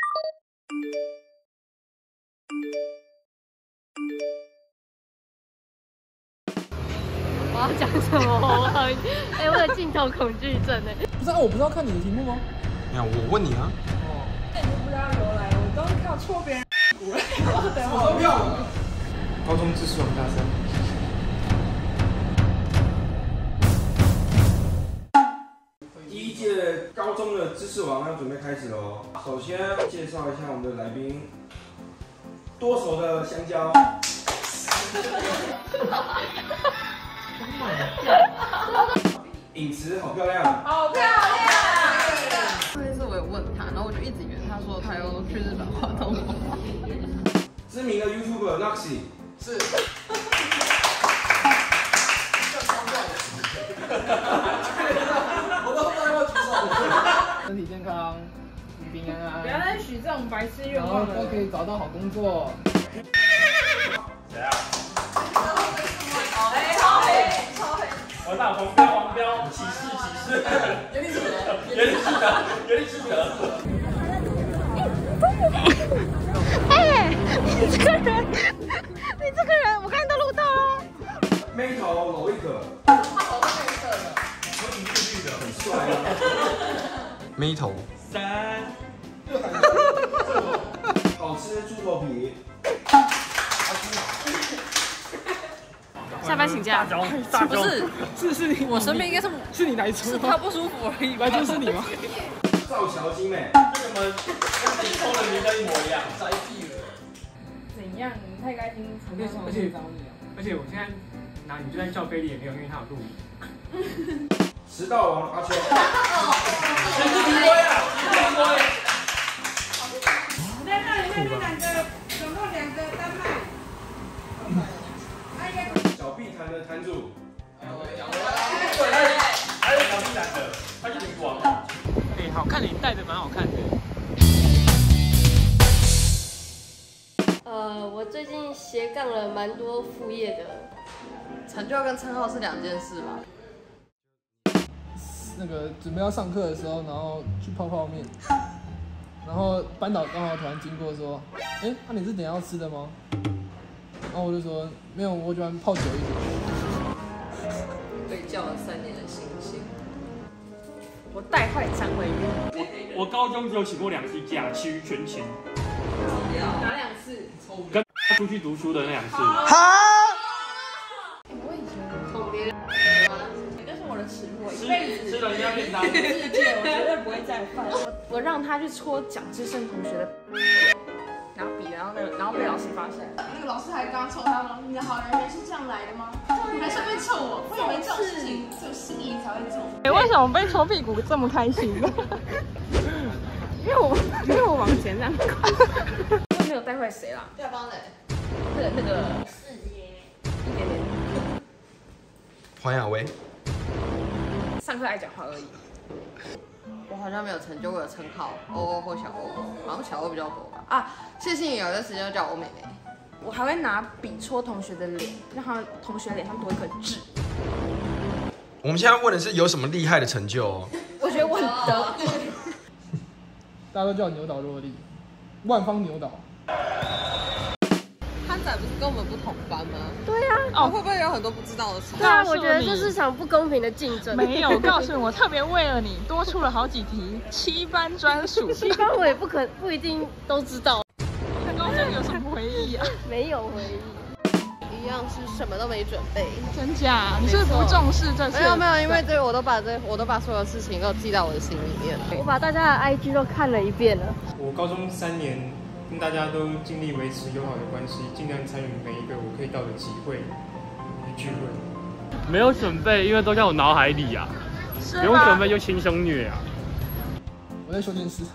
我要讲什么？我有镜头恐惧症哎。 不是啊，我不是要看你的题目吗？ 没有，我问你啊。 哦， 那你就不知道由来，我都靠戳别人鼓了。 投票。 高中知识网大赛。第一届高中的知识网要准备开始喽。首先介绍一下我们的来宾，多熟的香蕉。影池好漂亮， 好漂亮！ 上一次我有问他，然后我就一直以为他说他要去日本滑动风。 知名的 YouTuber Noxy 是。我都不知道要举手。 身体健康，平平安安， 不要再许这种白痴愿然后望了。 都可以找到好工作。 谁啊？ 超黑，超黑。 我打黄标，歧视，原理之德。 哎，你这个人，我刚才都录到了。 妹头搂一个， 他头是绿色的， 我怎么是绿的？ 很帅啊。妹头 3。 好吃猪头皮。 下班请假。 不是你， 我生病应该是你来出是他不舒服而已。 来出是你吗？ 赵小精美， 这个跟金聪的名字一模一样， 宅地了。 怎样？你太开心， 而且找你啊！而且我现在拿你就在叫菲利也没有，因为他有录影。 迟到王阿秋。 这是冰龟啊！ 我在那里面就总共2个丹麦。 小碧潭的潭主。 还有小碧蓝的，他是女王。 哎，好看，你戴的蛮好看的。 我最近斜杠了蛮多副业的。 成就跟称号是2件事吧？ 那个准备要上课的时候，然后去泡泡面，然后班导刚好突然经过说：“哎，那你是等一下要吃的吗？”然后我就说：“没有，我喜欢泡久一点。” 被叫了3年的星星。 我带坏张伟玉。 我高中只有请过2次假，其余全勤。 哪2次？ 跟出去读书的那2次。 我以前捅别人。 你这是我的耻辱，我一辈子吃人家便当。 世界我绝对不会再犯。 我让他去戳蒋志胜同学的，拿笔，然后被老师发现。 那个老师还刚抽他吗？你的好人缘是这样来的吗？你还顺便臭我，我以为这种事情只有心仪才会做。 为什么被戳屁股这么开心？因为我往前这样搞。我没有带坏谁啦？ 对方嘞？ 那个 4节。 一点点。 黄雅薇。 上课爱讲话而已。 我好像没有成就，我有称号，欧欧或小欧，好像小欧比较多吧。啊，谢欣颖有一段时间就叫欧美眉。 我还会拿笔戳同学的脸，让他同学脸上多一颗痣。 我们现在问的是有什么厉害的成就哦？ 我觉得我很得意。 大家都叫牛岛若莉，万方牛岛。 憨仔不是跟我们不同班吗？ 对啊。 哦，会不会有很多不知道的事？ 对啊，我觉得这是场不公平的竞争。 没有，我告诉你，我特别为了你多出了好几题7班专属。 7班我也不一定都知道。 那高中有什么回忆啊？ 没有回忆。 一样是什么都没准备。 真假？你是不是不重视这次？ 没有，因为我都把所有事情都记在我的心里面。 我把大家的 IG 都看了一遍了。 我高中3年跟大家都尽力维持友好的关系，尽量参与每一个我可以到的集会与聚会。 没有准备，因为都在我脑海里啊。不用准备就轻松虐啊。 我在修电视，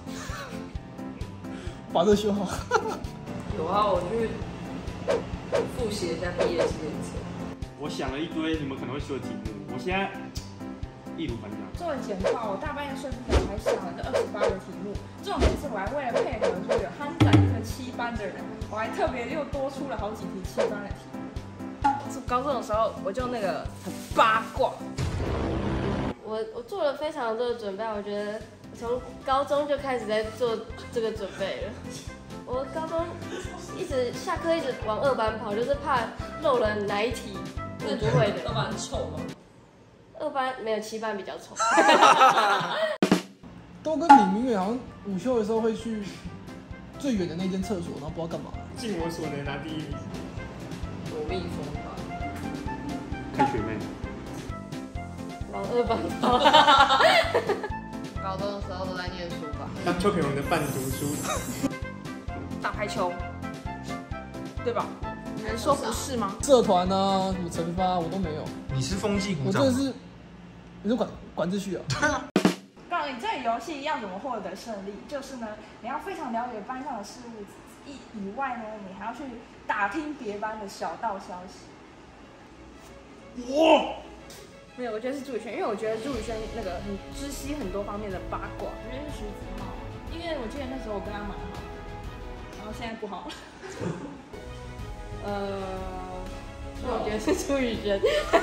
把这修好。 有啊，我去复习一下毕业纪念册。 我想了一堆你们可能会说的题目，我现在易如反掌。 做了简报，我大半夜睡不着，还想了这28个题目。重点是我还为了配合说有憨仔这个7班的人，我还特别又多出了好几题7班的题目。高中的时候我就那个很八卦。 我做了非常多的准备，我觉得从高中就开始在做这个准备了。我高中一直下课一直往2班跑，就是怕漏了哪一题我不会的。 2班很丑吗 ？2班没有，7班比较丑。 都跟李明远好像午休的时候会去最远的那间厕所，然后不知道干嘛。 尽我所能拿第1名。 躲蜜蜂吧。 看学妹。 往2班跑。 高中的时候都在念书吧。 当邱培荣的伴读书。 打排球，对吧？你能说不是吗？ 社团啊，什么惩罚我都没有。 你是风纪股长？ 我真的是，你是管秩序啊？ 告诉你，这个游戏要怎么获得胜利，就是呢，你要非常了解班上的事物以外呢，你还要去打听别班的小道消息。没有，我觉得是朱宇轩，因为我觉得朱宇轩那个很知悉很多方面的八卦。我觉得是徐子浩，因为我记得那时候我跟他蛮好，然后现在不好了。 所以我觉得是朱宇轩。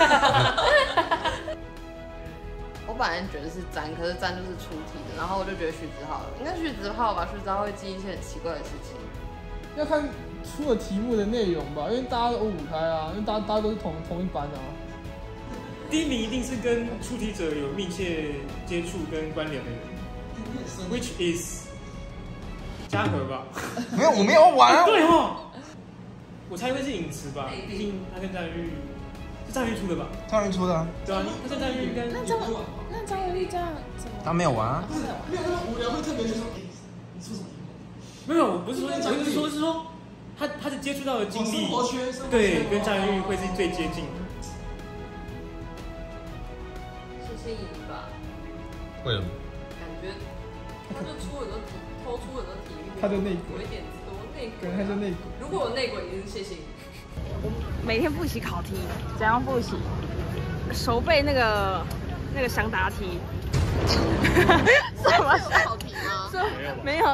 我本来觉得是詹，可是詹就是出题的，然后我就觉得徐子浩应该徐子浩吧，徐子浩会记一些很奇怪的事情。 要看出的题目的内容吧，因为大家都舞台啊，因为大家都是同一班啊。 第1名一定是跟出题者有密切接触跟关联的人 ，which is 嘉禾吧？ 没有，我没有玩啊。 对哦，我猜会是影池吧，毕竟他跟张宇是张宇出的吧？ 张宇出的啊。 对啊，他跟张宇跟那张宇这样怎么？ 他没有玩啊。 没有那么无聊，会特别说，你出什么题目？ 没有，我不是说，我是说他的接触到的经历，对，跟张宇会是最接近的。 是赢吧？ 为什么？ 感觉他就出很多题，偷出很多题目。 他的内鬼， 有一点多内鬼。 可能他就内鬼。 如果有内鬼，一定是谢谢你。 我每天复习考题，怎样复习？熟背那个详答题。什么考题吗？ 没有，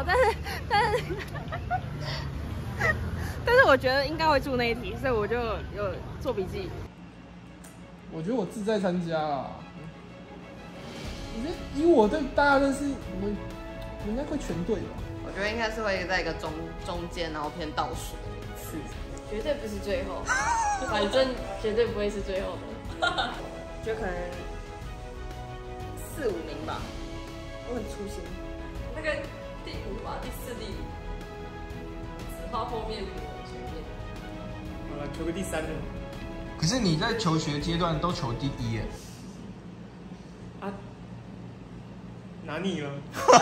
但是我觉得应该会出那一题，所以我就有做笔记。 我觉得我自在参加啦。我觉得以我对大家认识，我应该会全对吧？ 我觉得应该是会在一个中间，然后偏倒数的名次， 绝对不是最后，反正绝对不会是最后的。 就可能4、5名吧，我很粗心。 那个第5吧，第4、第5，子浩后面，我前面。 好了，求个第3的。 可是你在求学阶段都求第1耶。 啊？哪里了？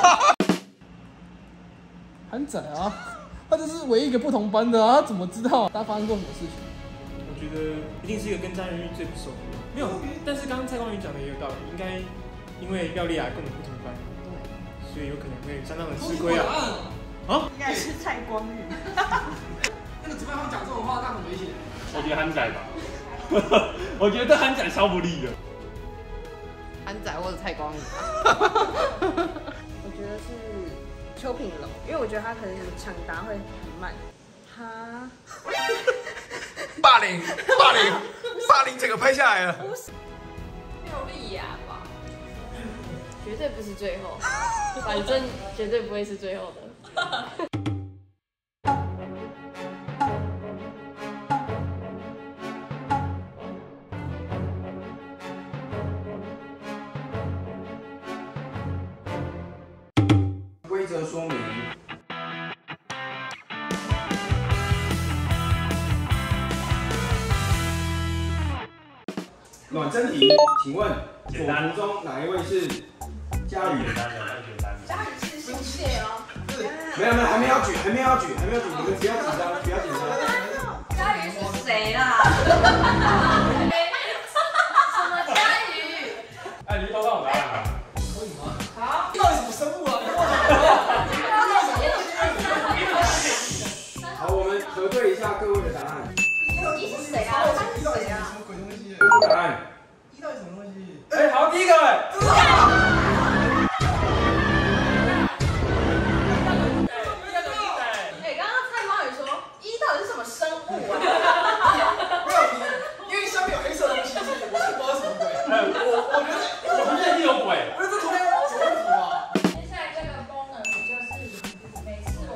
韩仔啊，他这是唯一一个不同班的啊，他怎么知道他发生过什么事情？ 我觉得一定是一个跟张元玉最不熟的。没有，但是刚刚蔡光宇讲的也有道理，应该因为廖丽雅跟我们不同班，对，所以有可能会相当的吃亏啊。啊？ 应该是蔡光宇。 那个主办方讲这种话，那很危险。 我觉得韩仔吧，我觉得韩仔超不利的。 韩仔或者蔡光宇。 我觉得是邱品龙，因为我觉得他可能抢答会很慢。哈？ 霸凌，整个拍下来了。 廖丽雅吧， 绝对不是最后，反正绝对不会是最后的。 规则说明。暖身题，请问左图中哪一位是佳宇？ 佳宇是姓谢哦。 没有，还没有举，你们不要紧张，不要紧张。 佳宇是谁啦？什么佳宇？ 哎，你都让我答案吧。 可以吗？ 好。 到底什么生物啊？ 好，我们核对一下各位的答案。 你是谁啊？他是谁啊？ 什么鬼东西？ 公布答案。 一到底什么东西？ 哎，好，第一个哎。 刚刚蔡光宇说一到底是什么生物啊？ 没有，因为上面有黑色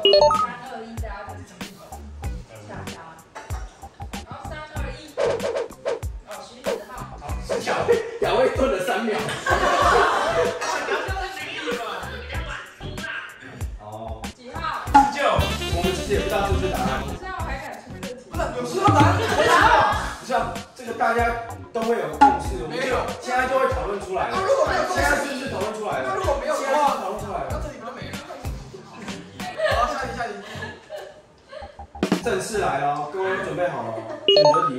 3、2、1，大家开始讲下下。然后3、2、1，哦，徐子浩。 好，雅威顿了3秒。哦。 几号 19。 我们其实也不知道正确答案。 这样我还敢出这题？ 不是，有知道答案？不是啊，这个大家都会有共识，没有，现在就会讨论出来了。 如果没有共识， 现在是不是讨论出来了？ 那如果没有的话， 讨论出来了， 那这里不就没了？好，下一题。 正式来了，各位准备好了？选择题。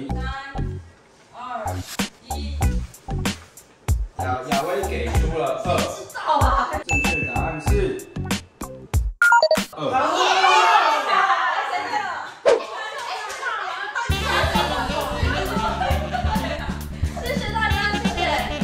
3、2、1。 雅威给出了2。 知道啊。 正确答案是2。 谢谢大家，谢谢。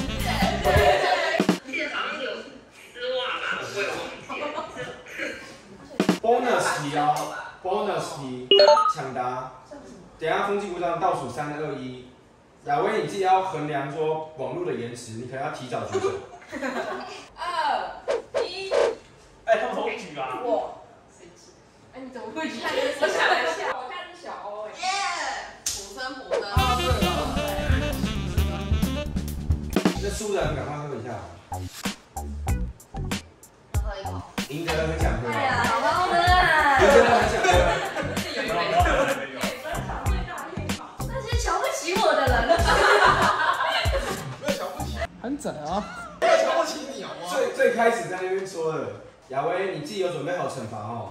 记得早上有丝袜吧？我有忘记了。 bonus 题哦 ，bonus 题，抢答。等一下风纪鼓掌，倒数3、2、1。雅威，你自己要衡量说网络的延迟，你可能要提早举手。 2、1。 哎，他们都举啊。 我。哎，你怎么会举？我想一下，我看是小欧哎。 耶，普生。 哦，对了。 那输的人赶快喝一下。 喝一口。 赢的人很想喝。 哎呀，好的。 赢的人很想喝。 那些瞧不起我的人。 没有瞧不起， 韩仔啊， 没有瞧不起你好不好？ 最开始在那边说的，雅威，你自己有准备好惩罚哦。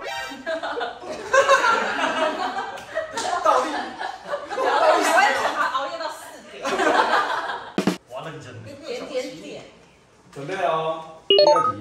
倒立。 我会惩罚熬夜到4点。 我要认真。 点。 准备哦，第2题。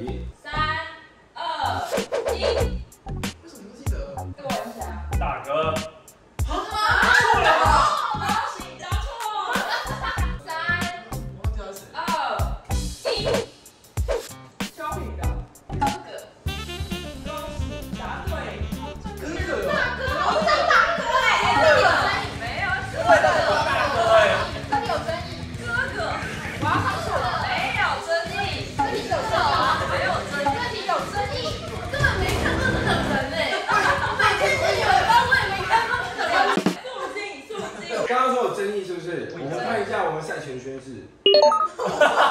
3、2、1。 为什么不记得？ 给我一下。 大哥。 错了。恭喜答错。3、2、1。挑女的。哥哥。恭喜答对。 哥哥。 大哥，我是大哥哎，这里有争议没有？哥哥。这里有争议。哥哥。我要上诉了。没有争议。这里有争议。没有争议。这里有争议。我根本没看过这种人哎。每天是有人，我也没看过这种人。肃静。 刚刚说有争议是不是？我们看一下我们赛前宣誓。 我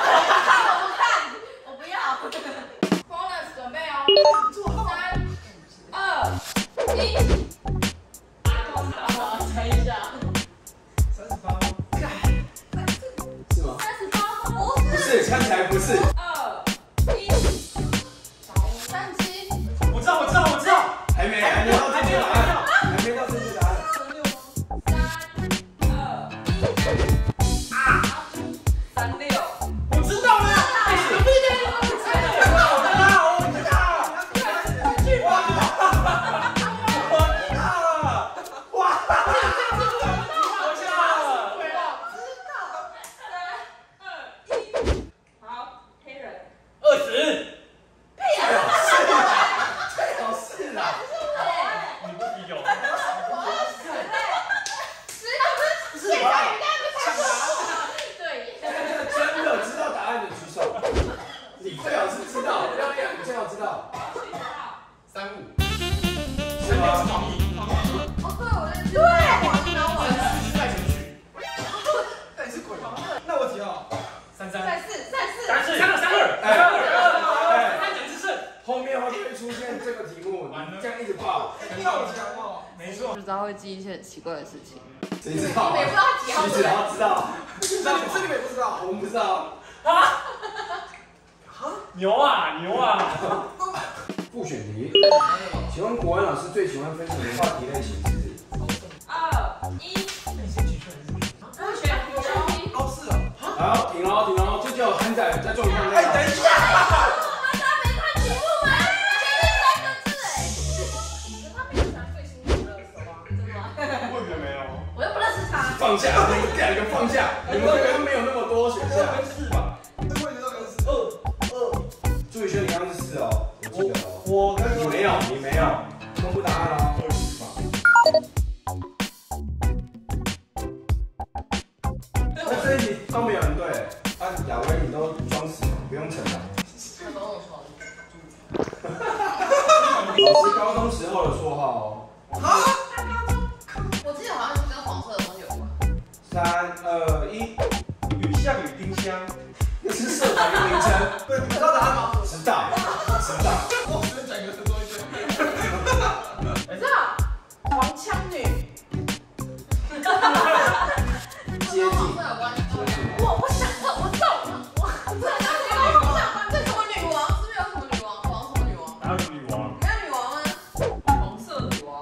不要。Bonus 准备哦。3、2、1。我猜一下。 38。 是吗 38吗？ 不是，看起来不是。 2、1。37。 我知道。 还没到正确答案，还没到正确答案。 36。 我知道了。 不知道会记一些很奇怪的事情。 谁知道？你们也不知道几号？知道，知道。这你们也不知道，我们不知道。啊？ 牛啊牛啊！ 复选题，请问国文老师最喜欢分什么话题类型是 ？2、1。复选题。 哦，是哦。 好，停喽停喽，这就有韩仔在状况内。 哎，等一下。 放下，你们两个放下，你们刚刚没有那么多选项。 4吧？对，我也知道2。 朱宇轩，你刚刚是4哦，我记得哦。 我刚刚你没有，你没有，公布答案哦。那这一题都没有人对，啊，亚威你都装死，不用承担。老师高高中时候的绰号哦。 我记得好像是跟黄色的东西有关。 3、2、1，雨巷与丁香，那是社团的名称。 对，你知道答案吗？ 知道，知道。 我随便讲一个多一点。 知道，黄腔女。 接近。 我想到，我中了，我这个我想，这什么女王？是不是有什么女王？黄什么女王？ 哪有女王？ 没有女王吗？ 红色女王。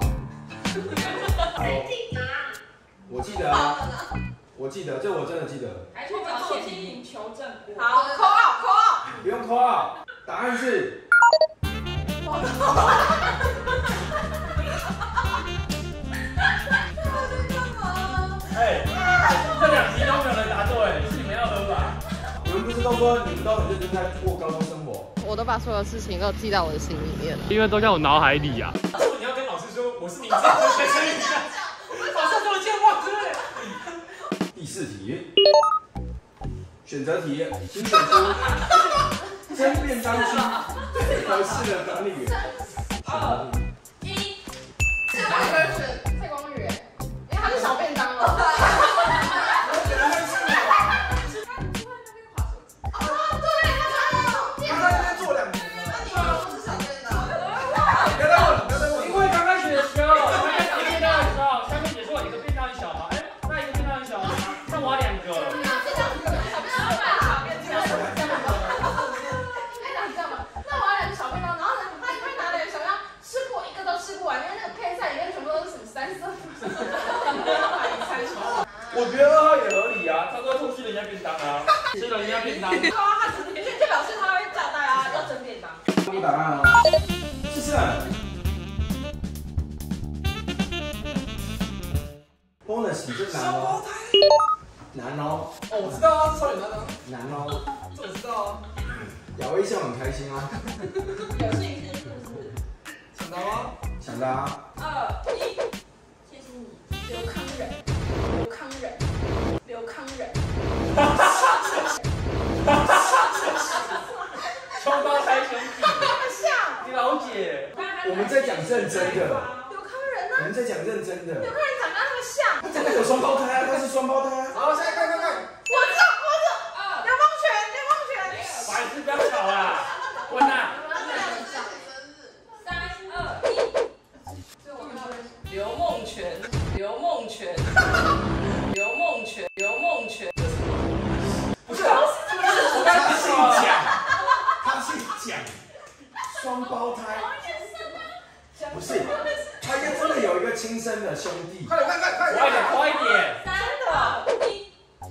我记得啊，我记得，这我真的记得。 还去找谢欣颖求证过。 好，扣号，扣号。 不用扣号，答案是。 哎，这2题都没有人答对，是你们要喝吧？ 你们不是都说你们都很认真在过高中生活？ 我都把所有事情都记在我的心里面了。 因为都在我脑海里啊。说你要跟老师说我是你这样才可以讲，老师给我健忘之类。 第4题，选择题，请选出真便当区最合适的管理员。 2、1，这个有人选蔡光宇，因为他是小便当了。 我觉得2号也合理啊，他都偷吃人家便当啊，吃人家便当。 对啊，他就表示他会炸弹啊，要蒸便当。 公布答案啊，试试。bonus 题这难哦，难哦。 哦，我知道啊，这超简单的。 难哦， 这我知道啊。 雅薇笑很开心哦。 有信心是不是？ 想到吗？ 想的啊。 2、1，谢谢你，刘康仁，刘康仁，刘康仁。 双胞胎兄弟， 像。 你老姐。 我们在讲认真的。 刘康仁呢？ 我们在讲认真的。 刘康仁长得那么像。 他真的有双胞胎啊，他是双胞胎啊。 好，现在看。 我知道，刘梦泉。 白痴，不要吵啦，温娜。 3、2、1。刘梦泉。 不是，我刚才姓蒋， 他姓蒋，双胞胎。不是，他应该真的有一个亲生的兄弟。 快点， 快一点。 3、2、1。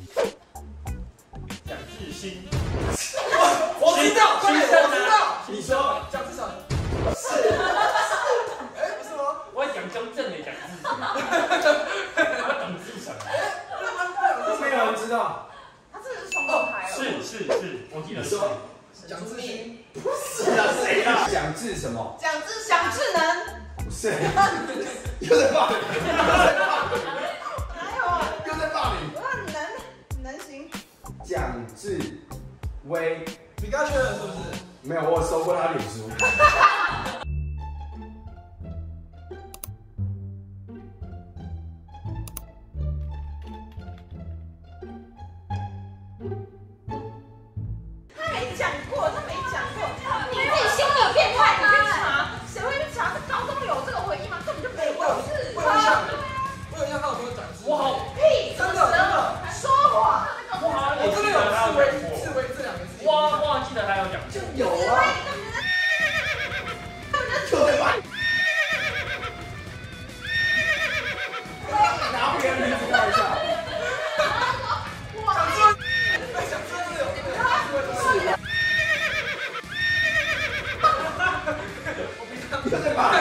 蒋志新。 我知道，快点，我知道。 你说蒋志祥。是。哎，不是吗？ 我要讲中正的蒋志祥。我蒋志祥。 都没有人知道。 他真的是双胞胎哦。 是，我记得是。 蒋志新。 不是啊，谁啊？蒋志什么？ 蒋志能。 不是。又在霸凌。 哪有啊？ 又在霸凌。 我让你能行。 蒋志威。 你刚刚确认是不是？ 没有，我有搜过他脸书。 他没讲过。你自己心里有变态，你去查，谁会去查？这高中有这个回忆吗？根本就没有。 我有印象，他有说蒋志。 我好屁，真的说谎。 我真的有刺猬这2个字。 我记得他有讲。 就有啊。就在霸凌。拿别人名字看一下。又在霸凌。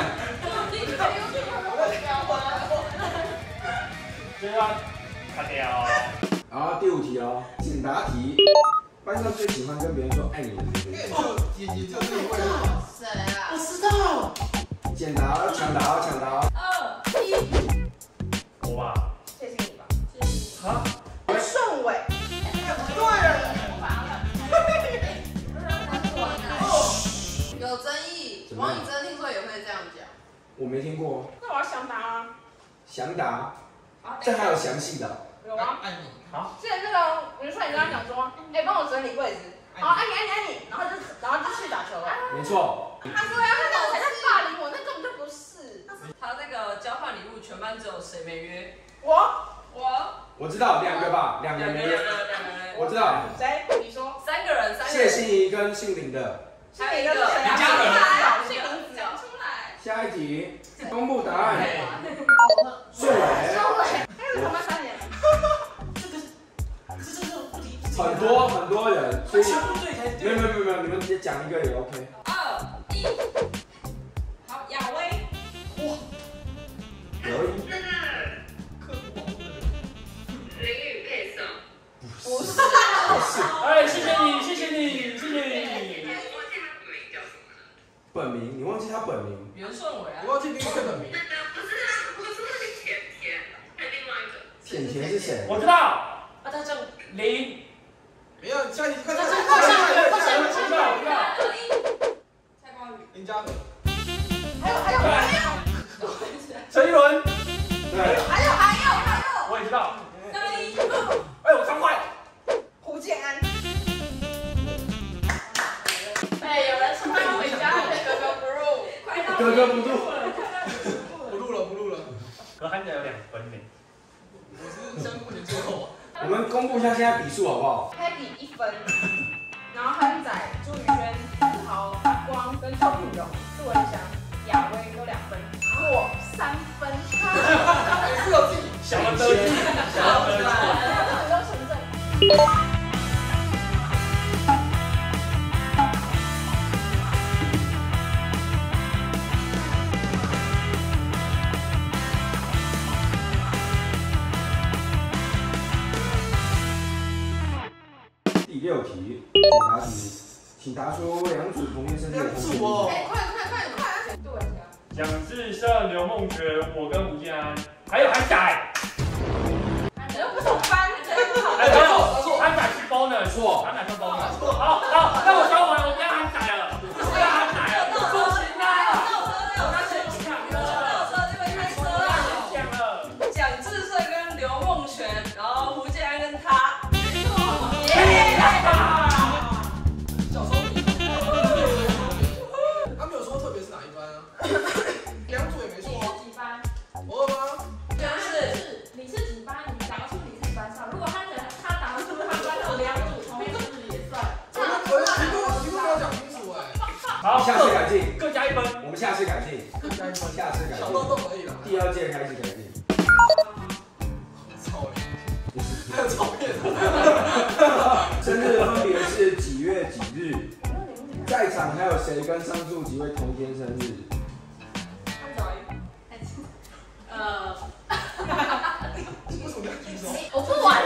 这要卡掉。 好，第5题哦，简答题。班上最喜欢跟别人说爱你的人。 姐姐就是一位。 谁啊？ 我知道。简答，抢答 2、1， 我吧。 谢谢你吧。 啊？ 顺伟。 有争议，王以真听说也会这样讲。 我没听过。 那我要详答啊。 详答，这还有详细的。 有吗？ 爱你。 好。之前那个，比如说你跟他讲说，哎，帮我整理柜子。好，爱你，然后就去打球了。 没错。 他说呀，那种才叫霸凌我，那根本就不是。 他那个交换礼物，全班只有谁没约？ 我知道2个吧，2个没约。我知道。 谁？你说。 3个人。 谢欣怡跟姓林的。 还有一个是谁？ 林嘉伦。姓林讲出来。 下一题，公布答案。宋伟。 还有同班3年。 很多人，所以没有，你们直接讲一个也 OK。 2、1，好，亚威。 哇，可以。 淋雨配送。 不是。 哎，谢谢你。 忘记他本名叫什么了？ 本名，你忘记他本名？ 袁顺伟啊。 我忘记另一个本名。 不是啊，我说的是甜甜，还有另外一个。 甜是谁？ 我知道。啊，他叫林。 没有，下一题，快！ 蔡光宇。 林嘉禾。 还有。 陈一伦。 对。 还有。 我也知道。 3、2、1。 哎，我超快。 胡建安。 哎，有人是搬回家的格格不入，快到。 格格不入。 不录了。 可韩仔有2分呢。 我是相互的最后。 我们公布一下现在比数好不好 ？Happy 1分，然后憨仔、朱宇轩、子豪、阿光跟周品荣、杜文祥、亚威都2分，我3分。 是有自己小的得意， 都成正。 第6题，解答题，请答出2组同年生日的同学。 哎，快！杜文祥。 蒋志胜、刘梦珏，我跟吴建安，还有韩仔。 你又不同班， 哎，没有，韩仔是 bonus， 错，韩仔是 bonus。好，那我交完，我不要韩仔了，不要韩仔了，不行啊！我刚才讲了， 蒋志胜跟刘梦珏，然后胡建安跟他。 小时候他没有说特别是哪一班啊，2组也没说。 你是几班？ 我2班。 你是几班？你答出你自己班上。如果他答出他班上2组同一个字也算。 题目没有讲清楚哎。 好， 下次改进， 各加1分。 我们下次改进，下次改进。 小漏洞而已啦。 第2届开始改进。 操你！还有照片。 生日分别是几月几日？在场还有谁跟上述几位同天生日？ 为什么要举手？ 我不管。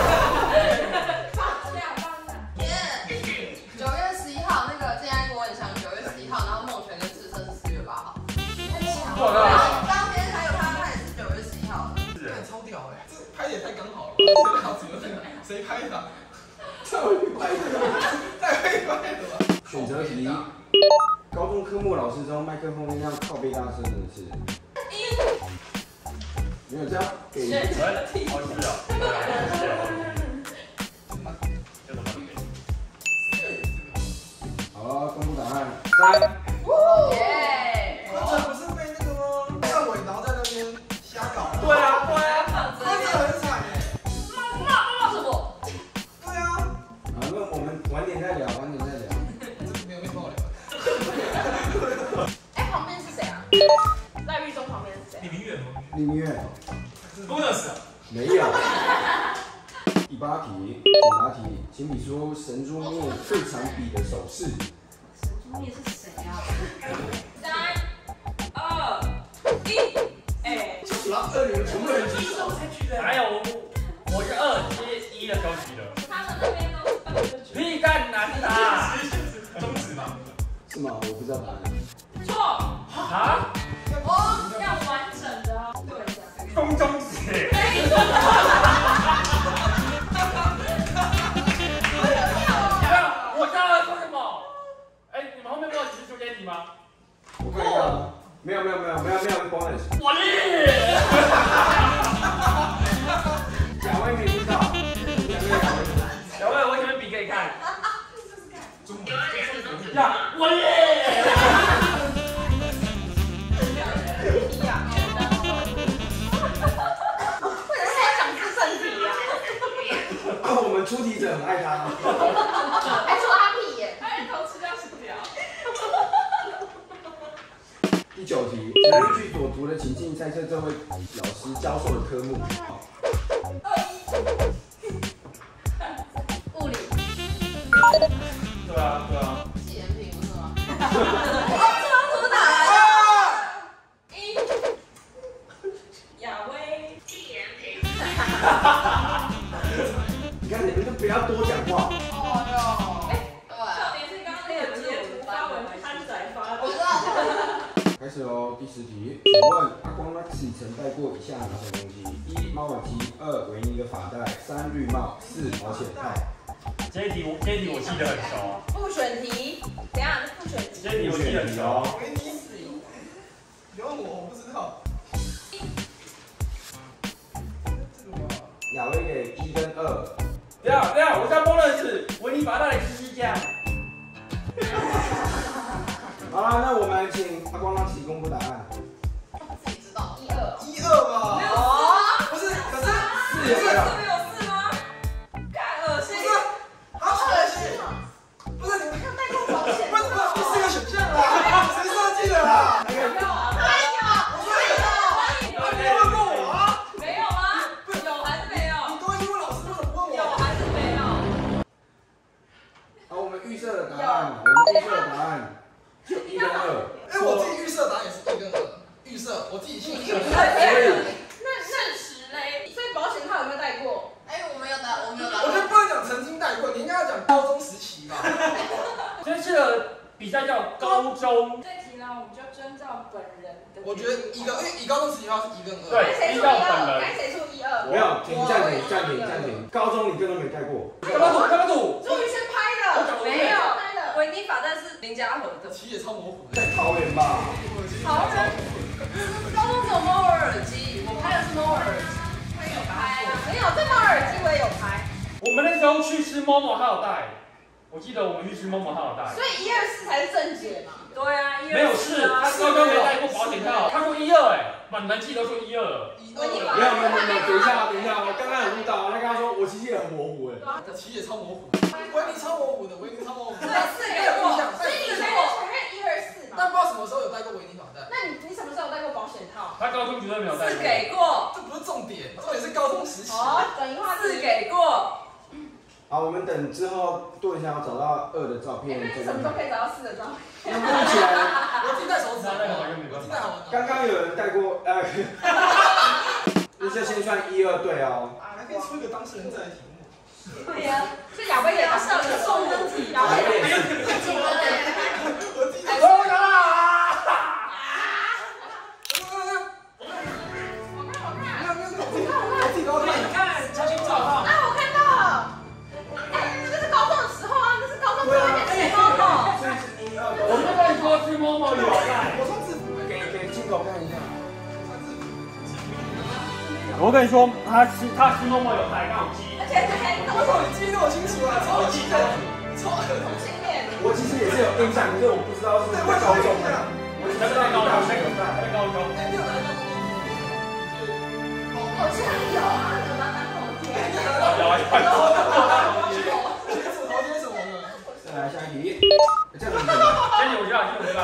9月11号那个建安国文祥9月11号，然后梦珏跟志胜是4月8号。然后当天还有他也是9月11号的。 这超屌哎！这拍的也太刚好了。谁拍的？ 太会拍的吧？ 选择题，高中科目老师中麦克风音量靠背大声的是？没有这样给。好了，公布答案。3。 耶！ 这不是被那个吗？站伟然后在那边瞎搞。 对啊。 真的很惨哎。 骂什么？ 对啊。 好，那我们晚点再聊。 没有爆料。 哎，旁边是谁啊？赖玉忠旁边是谁？ 李明远吗？ 李明远。 bonus。 没有。第8题，解答题，请比出神猪灭最常比的手势。 神猪灭是谁啊？3、2、1，哎， 然后你们全部人举手。 还有，我是2接1的高级的。 他们那边都是屁干男的。 中指吗？ 是吗？我不知道答案。 错啊？ 要完整的哦。对， 公中指。我刚刚说什么？哎，你们后面没有提出这一题吗？ 我看一下，没有。 没有 bonus。 我耶！ 亚威没听到， 小魏，我这边比给你看。呀，我耶！ 为什么要讲自胜题呀？ 我们出题者很爱他。 还说他屁耶！ 哎，偷吃掉薯条。 第9题，请根据所读的情境猜测这位老师教授的科目。 物理。 对啊，对啊。 简品不是吗？这怎么打来的？ 亚威。 你看你们就不要多讲话。 哦哟。 特别是刚刚那个截图发文刊仔发的。 我知道。 开始喽，第10题，请问阿光那自己曾戴过以下哪种东西？1. 猫耳机，2. 维尼的发带，3. 绿帽，4. 保险套。 这一题我记得很熟。 复选题，等下复选题。 这一题我记得很熟。 维尼死，你问我不知道。 亚威给1跟2。 对啊，我在bonus，维尼发带是这样。 好了，那我们请阿光让自己公布答案。 自己知道，1、2。 1、2嘛。 没有不是，可是 4也没有。 这边有4吗？看恶心。 不是，好恶心。不是，你们有带过保险？ 不是，第4个选项啦，谁设计的啦？ 还有， 你没问过我啊？ 没有吗？有还是没有？ 你都已经问老师，为什么不问我？ 有还是没有？ 好，我们预设的答案，就1跟2。 哎，我自己预设答案也是1跟2，预设我自己信。 那事实嘞？ 所以保险套有没有戴过？ 哎，我没有答，我没有答。 我就不能讲曾经戴过，你应该要讲高中时期吧？ 这次的比赛叫高中。 这题呢，我们就遵照本人的。 我觉得因为以高中时期的话是1跟2。 对， 谁出1、2？该谁出1、2？ 没有，停，暂停。高中你根本没带过。 干嘛赌？ 朱宇轩拍的， 没有拍的。 维尼发带是林家和的。 其实也超模糊的。 在桃园吧？ 桃园。 高中只有猫耳耳机，我拍的是猫耳耳机。 有拍啊？没有，这猫耳机我也有拍。 我们那时候去吃某某，他有带。我记得我们去吃某某，他有带。 所以1、2、4才是正解嘛？ 对啊， 没有是，他高中没带过保险套，他说1、2，满门记都说1、2。 没有，等一下，我刚刚有遇到，他刚刚说我其实也很模糊哎。 其实也超模糊，维尼超模糊的，维尼超模糊的。 对，4个过，所以你才能承认1、2、4嘛？ 但不知道什么时候有戴过维尼发带。 那你什么时候有戴过保险套？ 他高中绝对没有带过。 是给过。 这不是重点，重点是高中时期。 哦，等一下是给过。 好，我们等之后顿一下，找到2的照片。 那什么时候可以找到4的照片？ 目前我自己戴手指，我自己戴好玩。 刚刚有人带过那就先算1、2对哦。 还可以出一个当事人在的题目。 对呀，是亚威也要上的送分题，亚威也是。 我自己戴。 你看，重新找到。 啊，我看到了。哎，这是高中的时候啊，这是高中最后一天吃猫猫。 我就跟你说，吃某某有带。 我穿制服， 给镜头看一下。 我跟你说，他吃某某有带，刚好记。 而且还为什么你记得那么清楚啊？超记得，超儿童经验。 我其实也是有印象，可是我不知道是在高中的。 我知道在高中，在高中。 哎，你有拿到吗？ 好像有啊，有拿男朋友贴。 有啊， 接手头接什么呢？ 再来下一题，这样子。 先我知道，先我知道。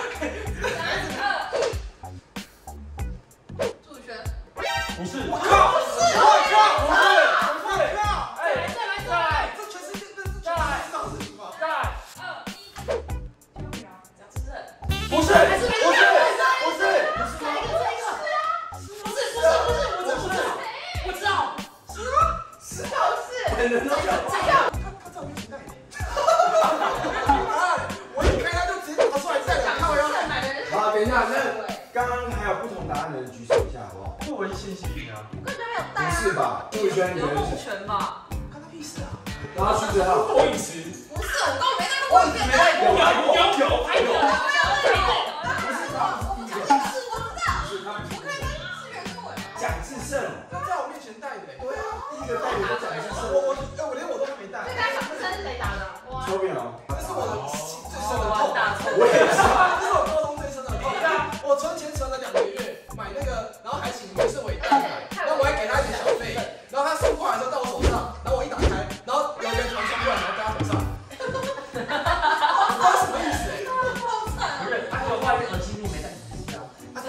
朱宇轩。 不是。 我靠！不是！我靠！ 不是！ 哎， 再来！ 这全世界这知道事情吧？ 在。 蒋志胜。 不是！ 我知道。 本人都讲。 他照片请带你。我一开他就直接拿出来再两套哟。 好，等一下，那刚刚还有不同答案的人举手一下，好不好？ 不文信息啊。 根本就没有带不啊。 是吧？朱宇轩，你有梦觉得是？ 泉吧？ 关他屁事啊！ 然后徐子浩。 郭颖池。 不是，我根本没带过保险套。 有，还有。 不是，我不知道。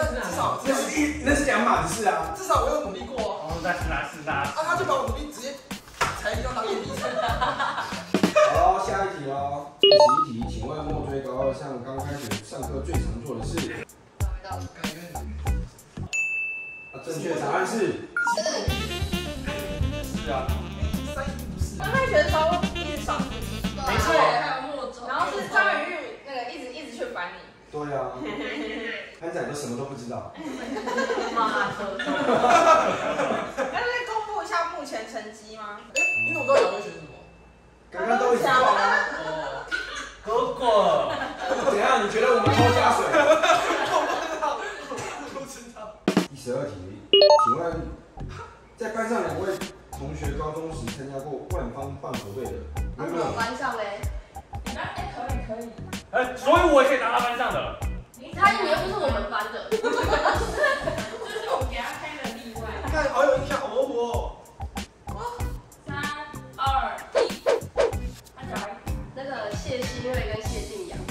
但是至少那是两码子事啊。 至少我有努力过啊。 哦，那是啦是啦。 啊，他就把我努力直接裁掉当眼底层。 好，下一题哦。第11题，请问墨追高二上刚开学上课最常做的事？正确答案是。 是啊。 刚开学的时候一直上自习， 没错。 还有默咒，然后是张宇玉那个一直去烦你。 对啊。安仔都什么都不知道。 妈的。那可以公布一下目前成绩吗？ 哎，你怎么知道姚威选什么？ 刚刚都已经讲了。 哥哥。 怎样？你觉得我们偷加水？ 我不知道。 第12题，请问在班上2位同学高中时参加过万方棒球队的，有没有？ 班上嘞？ 你班可以。 所以我也可以拿到班上的。 他你又不是我们班的。 这是我们给他开的例外。 看，好有印象，哦。 3、2、1，安仔。 那个谢欣瑞跟谢晋阳。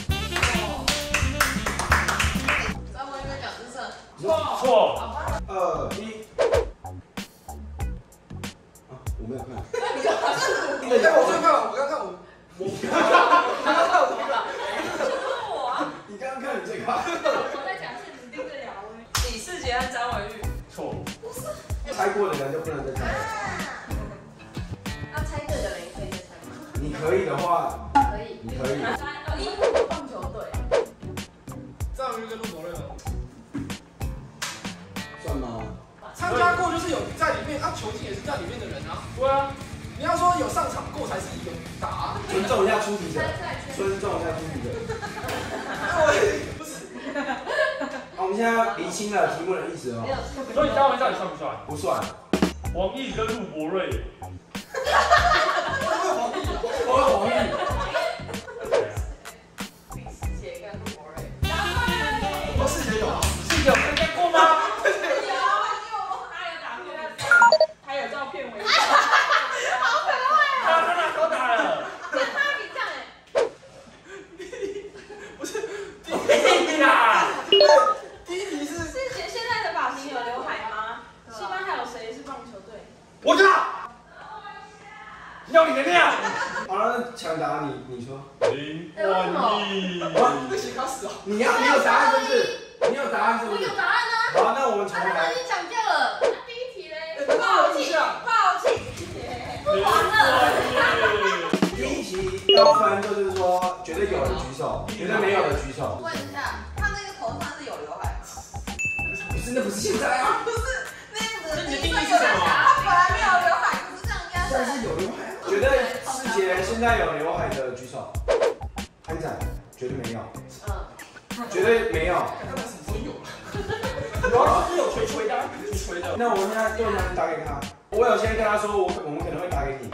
在我应该讲是错。 2、1。我没有看。 我刚看，我刚看我。 你刚刚看你这个。 我在讲是指定这两位。 李世杰和张文玉。 错。 猜过的人就不能再猜了。 猜对的人也可以再猜吗？ 你可以的话。 可以。 你可以。 3、2、1，棒球队。 张宇跟陆博瑞吗？ 算吗？ 参加过就是有在里面，球技也是在里面的人啊。对啊。你要说有上场过才是有打。 尊重一下出题者。尊重一下出题者。 不是。 好，我们现在要厘清了题目的意思哦。 所以张文到底算不算？ 不算。 王毅跟陆博瑞。 我是王毅。 李世杰跟陆博瑞。 我世杰有啊。 是有参加过吗？ 还有照片为证。 他哪时候打了？ 不是。第一题是。 世杰现在的发型有刘海吗？西班还有谁是棒球队？ 我知道。要你的量。 好了，抢答你说。 林冠毅。 那写卡死啊！ 你有答案是不是？你有答案是不是？ 我有答案啊。 好，那我们重他来。 已经讲掉了。 第一题嘞。 抛弃。 不玩了。 第一题要分，就是说绝对有的举手，绝对没有的举手。 问一下，他那个头上是有刘海吗？ 不是，那不是现在啊。 不是，那样子第一个有刘海，他本来没有刘海，可是这样应该现在是有刘海啊。觉得世杰现在有刘海的举手。安仔绝对没有。绝对没有。 他们什么时候有了？ 有啊，是有吹的，吹的。那我们现在就能打给他。我有先跟他说，我们可能会打给你。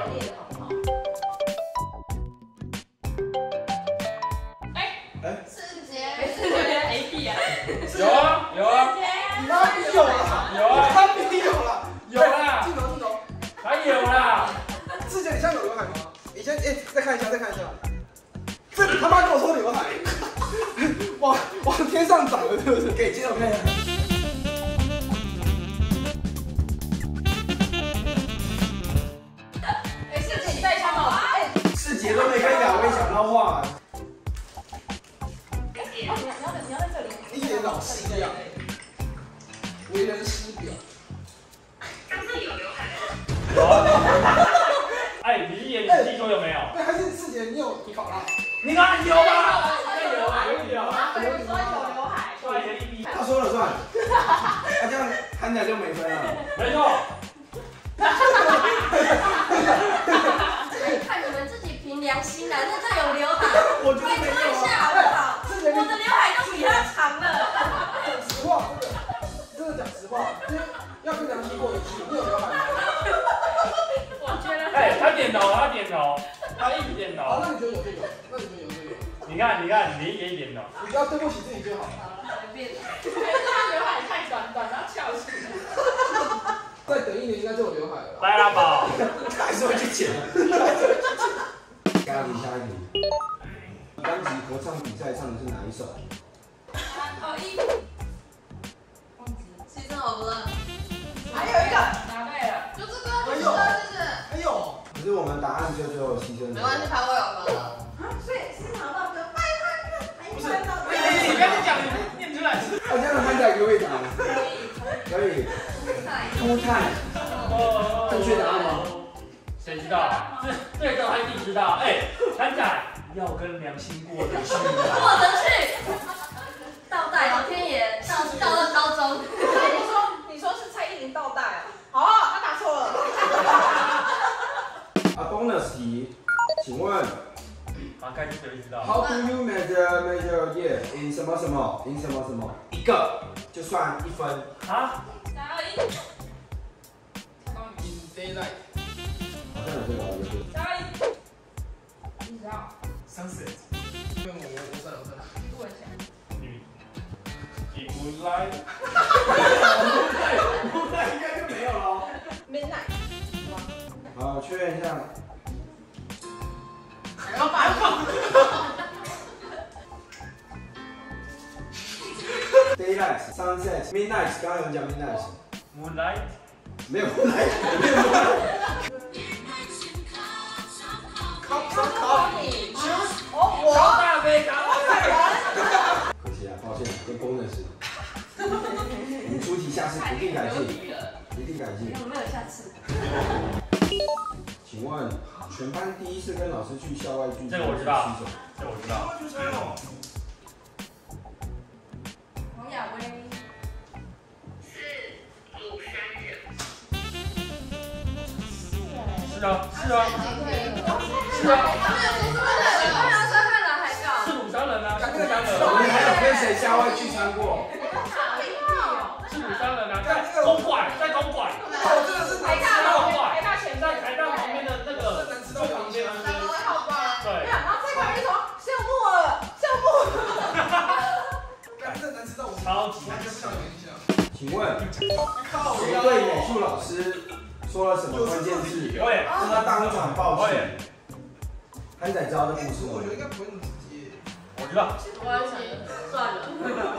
世杰， 没屁啊！ 有啊有啊。 你妈逼有了。 有啊。 他逼有了。 有啦。 镜头。 还有啦。 世杰，你现在有刘海吗？你先再看一下。这他妈跟我说刘海。往天上长了，是不是？ 给镜头看一下。 世杰你戴上帽子。 世杰都没跟亚威讲到话。 你要在这里。 一脸老师一样，为人师表。 刚刚有刘海吗？ 有啊。哎，你一眼你自己说有没有？ 对，还是世杰，你有头发啦？ 你看有吧？ 有啊。 有。 有人说有刘海。 他说了算。他这样安仔就没分了。 没错。 看你们自己凭良心啊，那这有刘海， 我觉得没拜托一有啊。 下好不好？我的刘海都比他长了。 讲实话，真的讲实话，因为要跟良心过得去，你有刘海吗？ 我觉得。 哎，他点头，他一直点头。 好，那你觉得有就有， 你看，你也点头。 你不要对不起自己就好。 随便。 可是他刘海太短，然后翘起来。 再等1年应该就有刘海了。 来啦宝， 他还是会去剪。下一题。班级合唱比赛唱的是哪一首？ 3、2、1。 了。 还有一个， 答对了， 就这个，就是这个，谢谢。 还有， 可是我们答案最后牺牲。 没关系，排位有分了。 所以是拿到个拜拜， 不是，你不要再讲，你念出来。 这样的汉仔可以答，可以。秃炭，正确答案吗？ 谁知道？这个还你知道？哎，韩仔要跟良心过得去啊！ 过得去。倒带老天爷，到了高中。 你说是蔡依林倒带啊？好啊，他答错了。 bonus 题，请问好，开始谁知道 ？How do you measure year in 什么什么 in 什么什么？一个就算1分。 啊 3、2、1。 In daylight。 好像有这个，有这个。 3、2、1。你知道 ？Sunset。 我算了。 不文祥。 Moonlight。 Moonlight 应该就没有了。 Midnight。 好，确认一下。 老板。 Daylight, sunset, midnight， 刚刚有人讲 midnight。Moonlight。没有 moonlight， 没有 moonlight。 我大杯咖啡。 可惜啊，抱歉，跟bonus。我们出题下次一定改进，一定改进。 有没有下次？ 请问，全班第一次跟老师去校外聚餐， 这个我知道，这个我知道。 黄雅薇。 是啊，是啊，是啊。是鲁商人啊，是鲁商人。 你还有跟谁校外聚餐过？ 是鲁商人啊，在公馆，在公馆。 哦，真的是台大前在台大旁边的那个最旁边的。对。 然后这块就说项目了，项目。 这难知道我超级完全不想联系啊。 请问，谁对美术老师说了什么关键字？让他当场爆气。韩仔知道这故事吗？ 我觉得应该不会那么直接。 我知道。 我要想算了。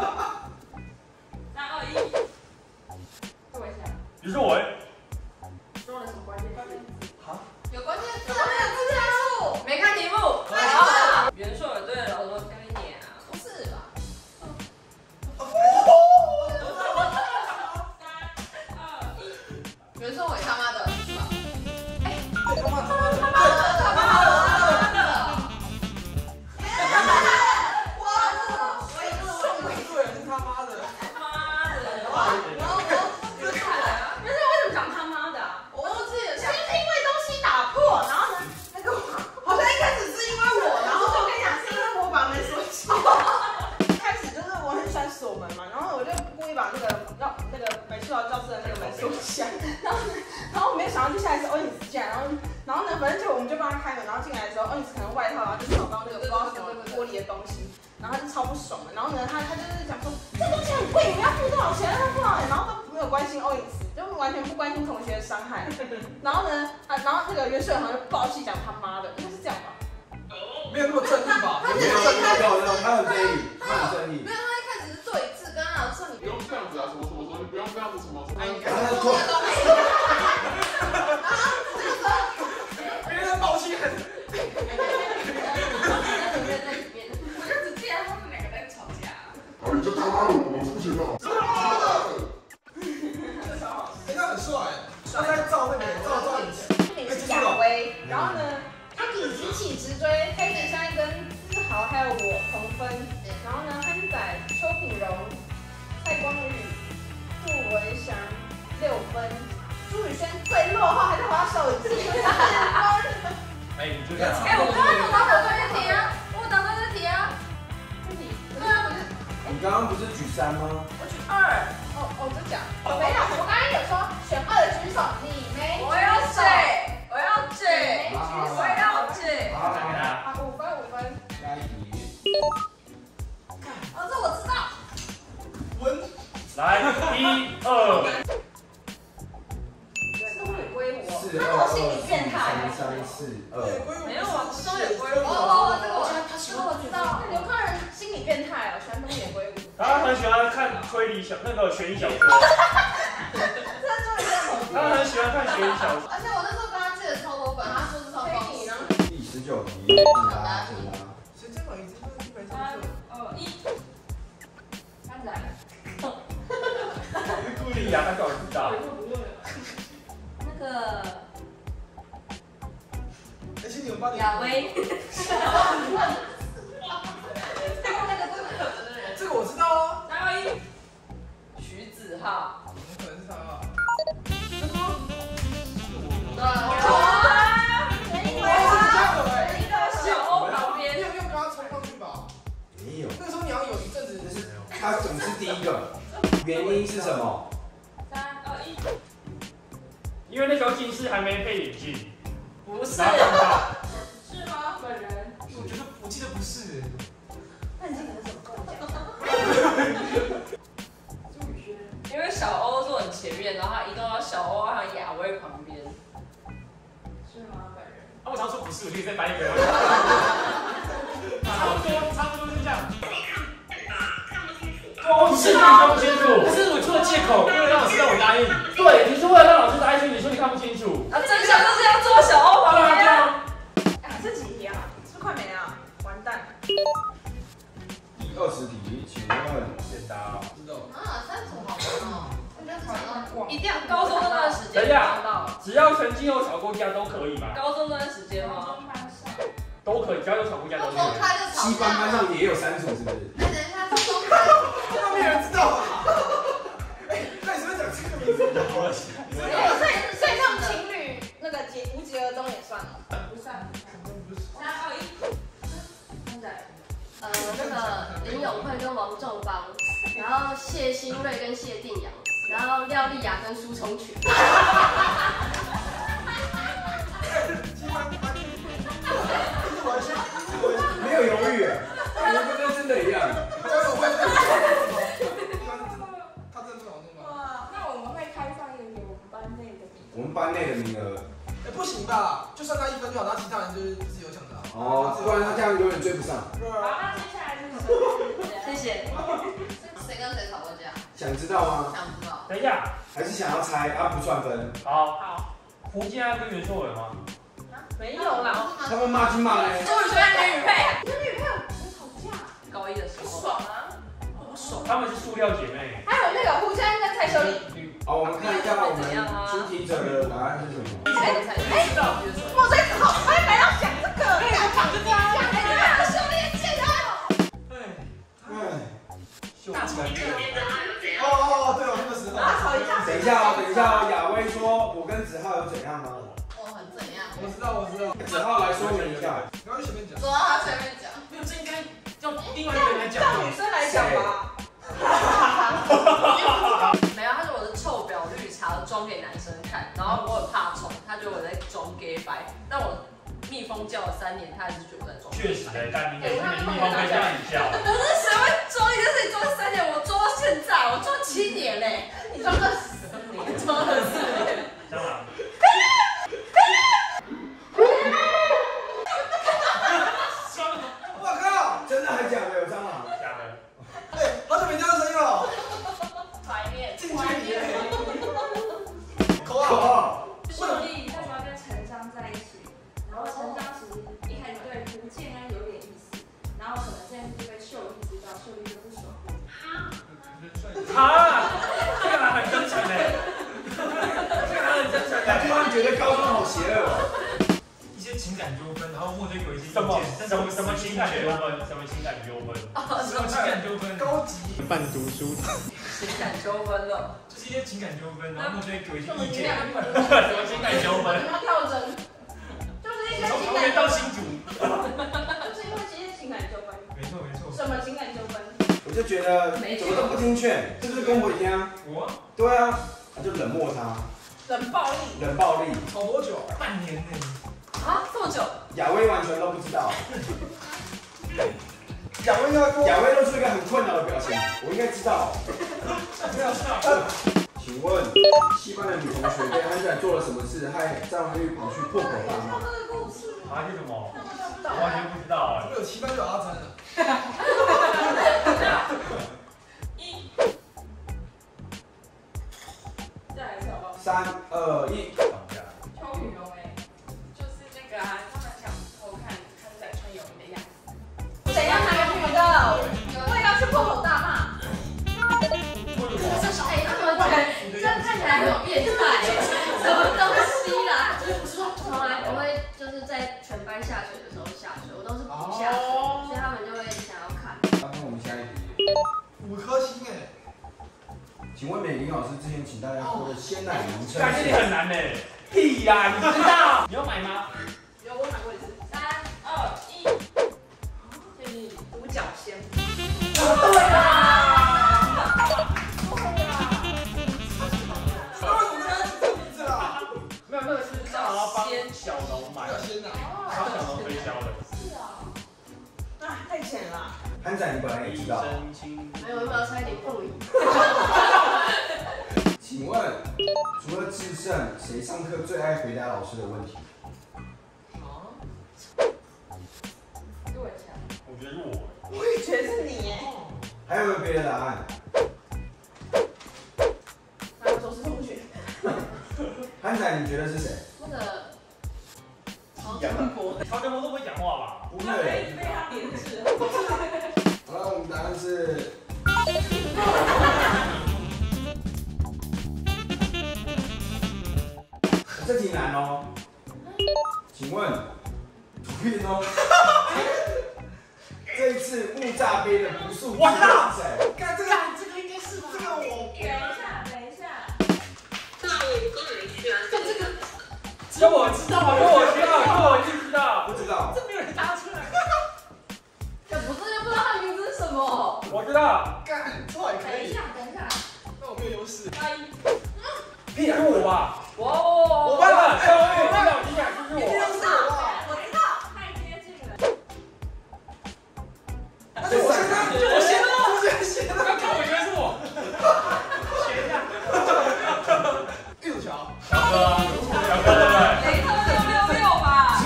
3、2、1。不文祥。 于是我。 说了什么关键字？ 有关键字，没看题目。 好，元硕有对了，我说跟你点啊。 不是吧？ 元硕伟他妈的，是吧？哎，他妈的！ 然后我没有想到接下来是欧尼斯进来，然后呢，反正就我们就帮他开门，然后进来的时候，欧尼斯可能外套，然后就扫到那个不知道什么玻璃的东西，然后他就超不爽的，然后呢，他就是讲说这东西很贵，你们要付多少钱？要付多少钱？然后都没有关心欧尼斯，就完全不关心同学的伤害。然后呢，然后那个元帅好像就爆气讲他妈的，应该是这样吧？ 没有那么正义吧？ 没有正义，他很正义，他很正义。 没有，他一开始是做一次，跟他老师说你不用这样子啊，什么什么什么，你不用这样子什么什么。 然后他说， 别人爆气很。 我就只记得他们两个在吵架。 啊，你这他妈的，我出去了。 哎，他很帅，他在照那个照影片。 名是亚威，然后呢，他以急起直追，黑人山跟思豪还有我同分，然后呢，憨仔、邱品荣、蔡光宇、杜文祥6分，朱宇轩最落后，还是滑手机4分。 哎，你就这样。 哎，我刚刚有答我对的题啊，我答对的题啊。对啊， 你刚刚不是举3吗？ 我举2。哦，真假？没有，我刚刚有说选2的举手，你没。 我要举，我要举，我要举。 好， 再给他。 5分。 下一题。 哦，这我知道。 来，1、2。 东野圭吾。 4、2、 他心理变态。 3、4、2。 没有啊，东野圭吾。哦，这个我知道。 刘康仁心理变态哦，喜欢东野圭吾。 他很喜欢看推理悬疑小说。他很喜欢看悬疑小说。 而且我那时候跟他借了超多本，他说是超高级。 第19题，抢答。 谁肩膀一直就是130。 3、2、1，看仔。 你是故意啊？他搞不到。 那个其实你们班亚威。 这个我知道啊。 3、2、1， 徐子浩。 怎么可能是他啊？ 小欧旁边。 你有没有跟他冲上去吧？ 没有。 那个时候你要有一阵子是， 他总是第一个，原因是什么 3、2、1， 因为那时候近视还没配眼镜。 不是。 然后看到。 是吗？本人？ 我觉得我记得不是。 那你记得什么？跟我讲。朱宇轩。 因为小欧坐很前面，然后他移动到小欧和亚威旁边。 是吗？本人？ 我常说不是，我就再掰一个。差不多是这样。不是你看不清楚，可是我出了借口，为了让老师让我答应。对，你是为了让老师答应，你说你看不清楚。 啊，真相就是要坐小欧旁边啊。 这几题啊？是快没啊？完蛋。 第20题，请问简单哦。 知道。 啊，30好难哦。 一定要高中那段时间。 等一下，只要曾经有吵过架都可以吧？ 高中那段时间吗？ 都可以，只要有吵过架都可以。 西班班上也有3组，是不是？ 等一下，中开。 那没人知道啊。那你是不是讲这个名字？ 所以那种情侣那个无疾而终也算了。 不算。3、2、1，看仔。 那个林永慧跟王仲邦，然后谢欣瑞跟谢定阳，然后廖丽雅跟苏崇群。 没有犹豫，我跟真的一样。 他真的好弄吗？ 哇，那我们会开放一个给我们班内的名额。 我们班内的名额。 不行吧？就算他1分就好，然后其他人就是自由抢答。 哦，不然他这样永远追不上。 好，那接下来是什么？ 谢谢。 谁跟谁吵过架？ 想知道吗？ 想知道。 等一下， 还是想要猜？啊，不算分。 好。胡建安跟袁硕伟吗？ 没有啦。 他们骂金骂嘞。 朱宇轩跟女配。 跟女朋友吵架。 高一的时候。 不爽啊！ 不爽。 他们是塑料姐妹。 还有那个胡佳跟蔡秀丽。 好，我们看一下我们出题者的答案是什么。 知道。 我在考，我本来要讲这个。对，我讲这个啊。秀丽姐的。 大吵一架。 哦，对哦，那个时候。 吵一架。 等一下哦，亚威说，我跟子浩有怎样吗？ 我很怎样？ 我知道。 子浩来说明一下。 不要去前面讲。 走啊，他前面讲。 没有，这应该要另外一个人来讲。 让女生来讲吧。 没有，他说我是臭婊绿茶，装给男生看，然后我很怕虫，他觉得我在装 gay 白，但我蜜蜂叫了3年，他还是觉得我在装。 确实但你也是蜜蜂被这样叫。 我那谁会装一件事情装3年？我装到现在，我装7年嘞，你装24年，装了4年。 蟑螂。 我靠！ 真的还假的？有蟑螂？ 假的。 好久没听到声音了。 怀念。 近距离。口号。 秀丽那时候跟陈章在一起，然后陈章其实一开始对胡建安有点意思，然后可能这件事就被秀丽知道，秀丽就不爽。 这个人很真诚哎，这个人很真诚哎。 突然觉得高中好邪恶。 一些情感纠纷，然后或者有一些什么情感纠纷？什么情感纠纷？ 什么情感纠纷？ 高级半读书， 情感纠纷了， 就是一些情感纠纷，然后或者有一些意见。 什么情感纠纷？ 跳针，就是一些从桃园到新竹， 就是因为这些情感纠纷。 没错。 什么情感纠纷？ 我就觉得怎么都不听劝，是不是跟我一样？ 我？ 对啊，他就冷漠他。 冷暴力。 冷暴力。 吵多久？ 半年呢。 啊，这么久？ 亚威完全都不知道。 亚威露出一个很困扰的表情，我应该知道。 没有知道。 请问，戏班的女同学对安仔做了什么事，害张玉跑去破口大骂？ 啊，是什么？完全不知道哎。 怎么有7班就有阿珍了？ 3、2、1。 邱雨荣就是那个啊，他们想偷看看仔穿泳衣的样子。 怎样哪个女的？我也要去破口大骂。 他们这样看起来很变态，什么东西啦？从来不会就是在全班下水的时候下水，我都是不下水，所以他们就会想要看。 那我们下一题。 5颗星哎。 请问美玲老师之前请大家喝的鲜奶浓称？ 感觉你很难呢。屁呀，你知道？你要买吗？ 有，我买过一次。 3、2、1，独角仙。 对啦。 没有，那个是想要帮小农买，帮小农推销的。 是啊。啊，太浅了。 憨仔，你本来也知道。 没有，我要差一点不赢。 请问，除了智胜，谁上课最爱回答老师的问题？ 陆伟强。 我觉得是我。 我也觉得是你耶。 还有没有别的答案？ 还有周氏同学。 憨仔，你觉得是谁？ 那个曹建国都不会讲话吧？ 不会。 被他点痣。 好了，我们答案是。这题难哦，请问图片中这一次木栅杯的不速之客是谁？ 看这个应该是吧？这个我。 等一下。 那我根本没去啊。 这我知道，这我知道，就知道。 不知道。 这没有人答出来。 这不是就不知道他名字是什么？ 我知道。 干，这也可以。 等一下。 那我没有优势。 屁是我吧？ 我班了， 我知道，你俩就是我。 我知道， 太接近了。 我先了， 刚刚我觉得是我。写一下。 玉桥。 小哥对不对？ 雷特666吧。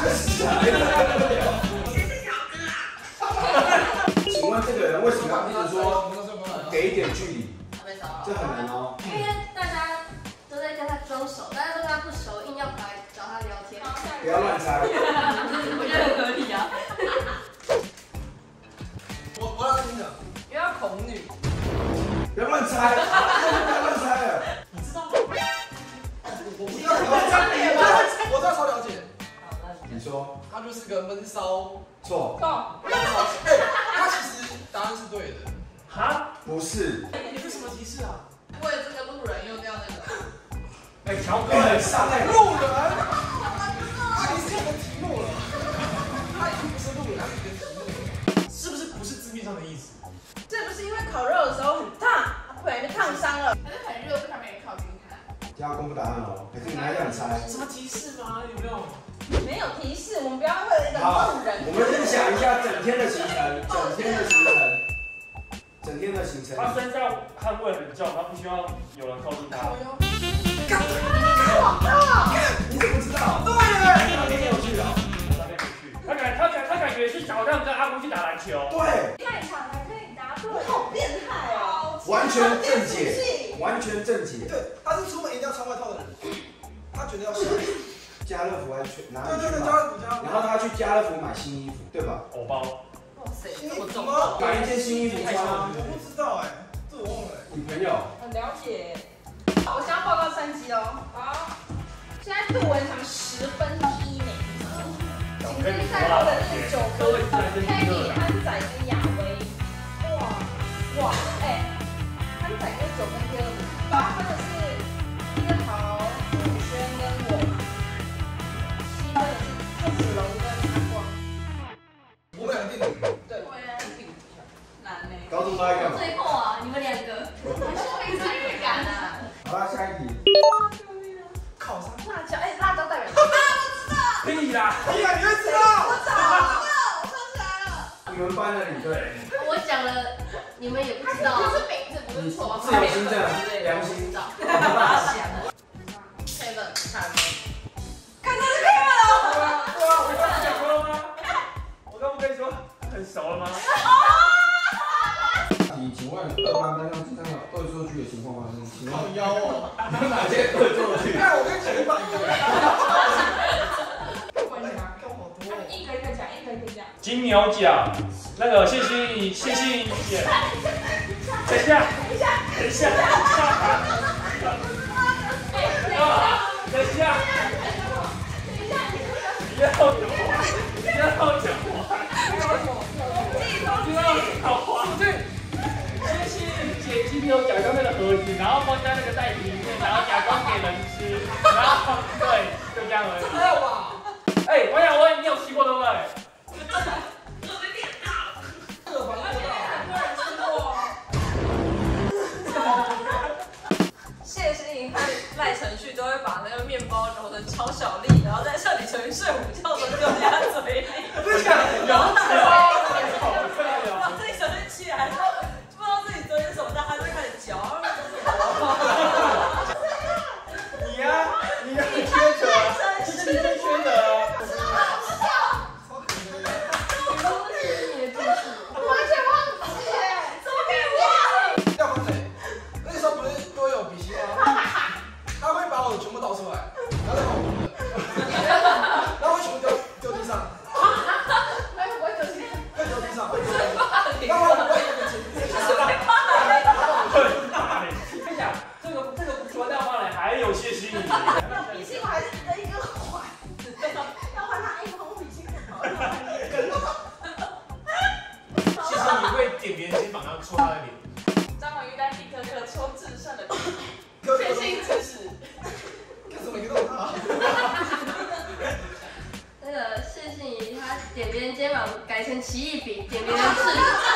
请问这个人为什么要一直说给一点距离？这很难哦。 因为大家都在跟他装熟，大家都跟他不熟，硬要来找他聊天。 不要乱猜。 我觉得很合理啊。 我要听讲。 又要恐女。 不要乱猜，不要乱猜了。 你知道吗？我不知道，我知道超了解。 你说。 他就是个闷骚。 错。 他其实答案是对的。 哈？ 不是。 你是什么提示啊？ 为这个路人又掉那个。 哎，乔哥很伤哎。 路人。他已经是个题目了。他已经不是路人，他是一个题目。是不是字面上的意思？ 这不是因为烤肉的时候很烫，他不然就烫伤了。 还是很热，不想给你靠近他。 要公布答案哦，还是你还想猜？ 什么提示吗？有没有？ 没有提示，我们不要为了一个路人。 我们分享一下整天的行程， 他身上汗味很重，他不希望有人靠近他。 你怎么知道？ 对耶， 那边有去了。 他感觉是早上跟阿公去打篮球。 对。 太长还可以答对。 好变态哦！ 完全正解，完全正解。 对，他是出门一定要穿外套的人，他觉得要下雨。 家乐福还去哪里去对， 买？ 家乐福。 然后他去家乐福买新衣服，对吧？ 偶包。 哇塞， 新衣服吗？ 买一件新衣服穿啊。 我不知道哎，这我忘了。 你朋友？ 很了解。 我现在报告3级哦。好，现在杜文强10分1美，紧跟赛后的是9分，Peggy、憨仔跟亚威。哇，哎，憨仔跟9分第2名，8分的是叶桃、子轩跟我，7分的是兔子龙跟阿光。 我们两个定。 对， 难呢。 高中8干嘛？ 最后啊，你们2个还是没参与感啊。 好了，下一题。 考上辣椒，哎，辣椒代表。 屁啦！ 你会知道？ 我想起来了。 你们班的领队。 我讲了，你们也不知道啊。 是名字不是错， 自由心证，良心。 Kevin 看没？ 看到这个了。 对啊，我刚刚讲过了吗？我刚不跟你说很熟了吗？ 请问2班班上经常有恶作剧的情况发生，请问靠腰哦， 哪些恶作剧？ 看我跟前板一一个一个讲，一个一个讲。 金牛奖，那个谢欣怡姐，等一下，等一下，等一下，不要讲话，谢欣怡姐今天有假装那个盒子，然后放在那个袋子里面，然后假装给人吃，然后对，就这样而已。 还有吧？ 哎，王雅薇，你有吃过对不对？ 谢欣怡和赖承旭都会把那个面包揉成超小粒，然后在像李承旭睡午觉的时候丢进他嘴里。然后自己承旭起来，不知道自己昨天什么，但他就开始嚼。 你呀，你缺德，这是你最缺德啊！ 全部倒出来，然后再把我丢了，然后我全部丢地上。 哎，我会丢地上。 会丢地上，会丢地上。然后我一个捡， 跟你讲，这个除了掉花蕾，还有谢欣怡。 笔芯我还是得一个还，要换他一封笔芯好。 谢欣怡会点别人肩膀，然后戳他的脸。 张婉玉在立刻戳制胜的谢欣怡指使。 怎么一个都他？ 那个谢欣怡，她点别人肩膀改成奇异笔，点别人痣。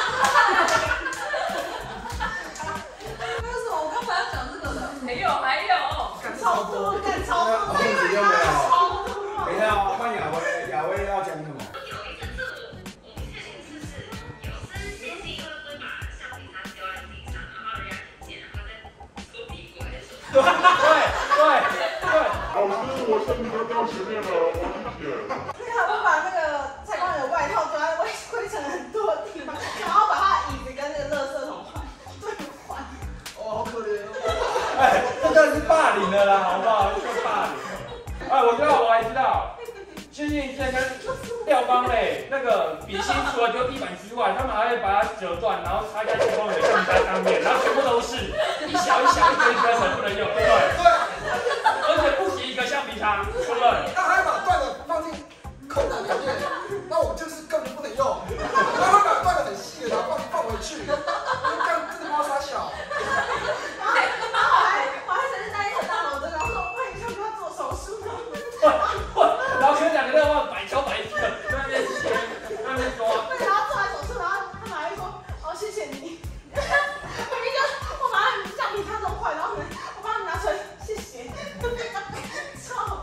为什么我刚才要讲这个的？ 没有，还有， 超多，干超多， 兔子又没有。 超多。 等一下，换雅薇，雅薇要讲什么？ 有一个我们确定是有生谢欣怡会把橡皮擦丢在地上，然后人家听见，然后再搓屁股还是什么？ 对。 老师，我橡皮擦掉前面了，我理解。 他会把那个蔡光宇的外套丢在灰尘很多的地方，然后把他的椅子跟那个垃圾桶对换。 哦，好可怜哦。 哎，这真的是霸凌了啦，好不好？这是霸凌。哎，我还知道，谢欣怡之前跟廖邦磊那个笔芯，除了丢地板之外，他们还会把它折断，然后插在蔡光宇的橡皮擦上面，然后全部都是一小一堆层不能用，对不对？ 对。 而且不止一个橡皮擦，对不对？ 他还把断的放进空袋里面，那我就是根本不能用。然后他把断的很细的，然后放回去，干真的猫傻小。 然后我还曾经带一个大脑针，然后说喂，你要不要做手术？ 然后前两个人百挑百挑的在那边切，在那边抓。 然后做完手术，然后他们还说哦谢谢你。明明就我把他橡皮擦弄坏，然后呢我帮你拿出来，谢谢。超。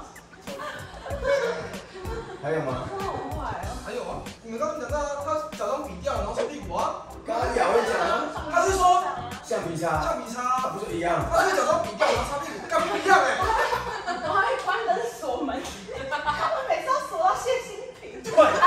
还有吗？ 好坏哦。 还有啊，你们刚刚讲到他假装笔掉，然后搓屁股啊。 刚刚雅薇讲， 他是说橡皮擦， 橡皮擦不是一样？ 他是假装笔掉，然后擦屁股，干不一样哎。 我还会关灯锁门，我每次都锁到谢欣婷。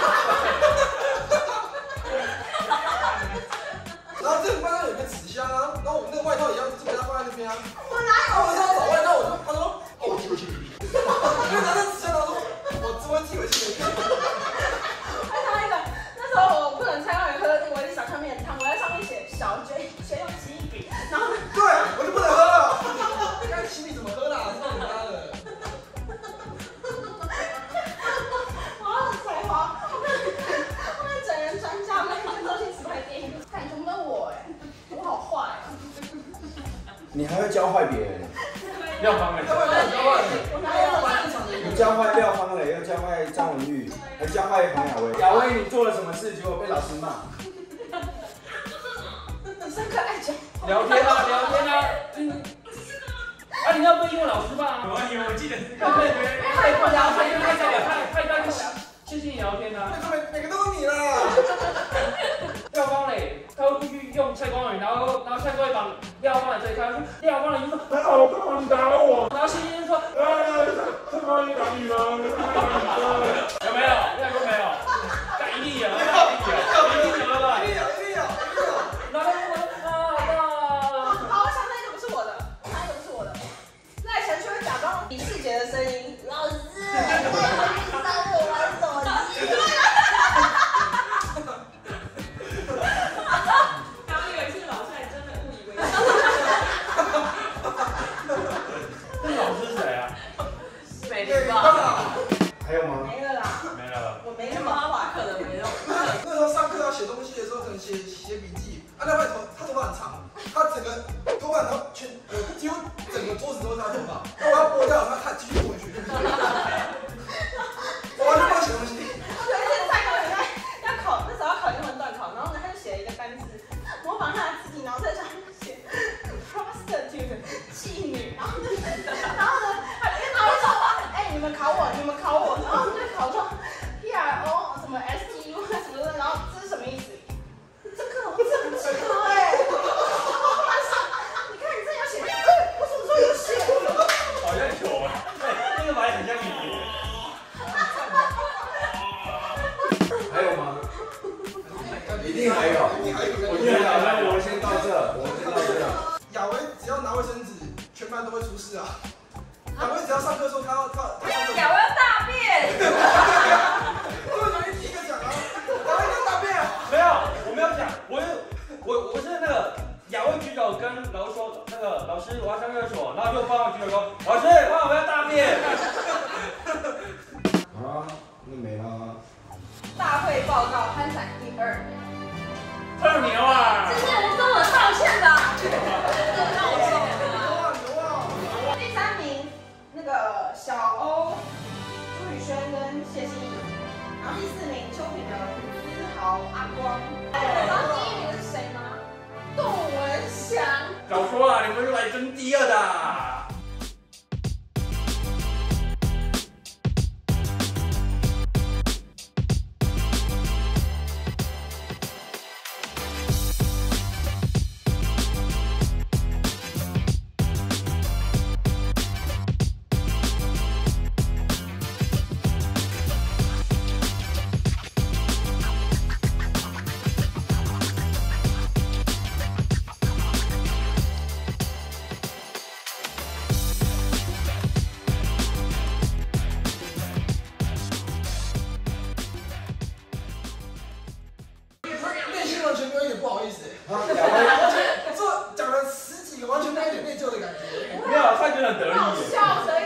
然后这个班上有个纸箱啊，然后我们那个外套一样，就给他放在那边啊。 我哪有？ 我要找外套，他说哦，我寄回去。我就拿着纸箱，他说我只会寄回去。 还拿一个，那时候我不能蔡光宇喝那个维力小汤面汤，我在上面写小绝学用奇异笔，然后对，我就不能喝了。看奇异怎么喝啦，操你妈的！ 我好才华，我那整人专家，我那周星驰拍电影，看全部都我哎，我好坏啊！ 你还会教坏别人？ 廖邦磊， 我哪有？ 你教坏廖邦磊，又教坏张文玉，还教坏黄雅薇。雅薇，你做了什么事，结果被老师骂？ 你上课爱讲聊天啊，聊天啊。啊，你要被英文老师骂？ 我记得是对，太过聊天，太跟谢欣怡聊天啊。 每个都是你啦。 廖邦磊他会故意用蔡光宇，然后蔡光宇把廖邦磊推开，说廖邦磊就说我干嘛你打我？然后谢欣怡说蔡光宇打你了，有没有？两个没有？干一定有，一定有了， 一定有。 然后好，我想那个不是我的，那个不是李世杰的声音，老师，让我玩手机。 刚以为是老师，还真的误以为是。 这老师是谁啊？ 美丽吧？ 还有吗？ 没了啦， 没了。 我没那么快。 可能没有。 那时候上课要写东西的时候，可能写笔记，啊，那他头发很长，他整个头发然后几乎整个桌子都是他头发，我要拨掉，他继续拨回去。我完全不会写东西。 对，而且蔡康永要考，那时候要考英文段考，然后呢，他就写了一个单词，模仿他的字体，然后在上面写 prostitute 妓女，然后呢，他就说，哎，你们考我，然后就考说 PRO 什么 STU 什么的，然后这是什么意思？这个我怎么记得哎？你看你这要写，我什么时候有写？ 好像有啊，那个白很像你。 还有吗？一定还有。我觉得我们先到这。 亚威只要拿卫生纸，全班都会出事啊。亚威只要上课的时候，他亚威要大便。 我第一个讲啊，亚威要大便啊。 没有，我没有讲，我是那个亚威举手跟老师说，那个老师我要上厕所，然后就帮我举手说，老师帮我要大便。 好了，那没了。 大会报告潘展第2名。 2牛啊！ 这些人跟我道歉吧。 第3名那个小欧、朱宇轩跟谢欣怡，然后第4名秋萍的思豪、阿光。然后第1名是谁吗？窦文祥。 早说了，你们是来争第2的。 内心完全没有一点不好意思。这讲了10几个，完全没有一点内疚的感觉。 没有，他觉得很得意。 笑声